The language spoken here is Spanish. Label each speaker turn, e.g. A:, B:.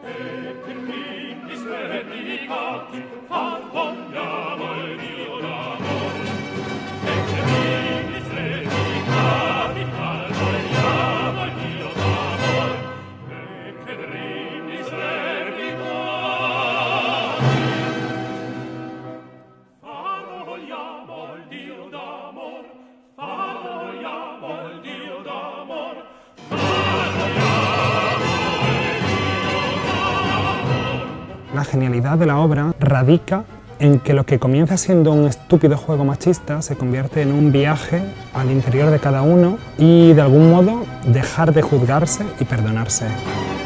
A: La genialidad de la obra radica en que lo que comienza siendo un estúpido juego machista se convierte en un viaje al interior de cada uno y, de algún modo, dejar de juzgarse y perdonarse.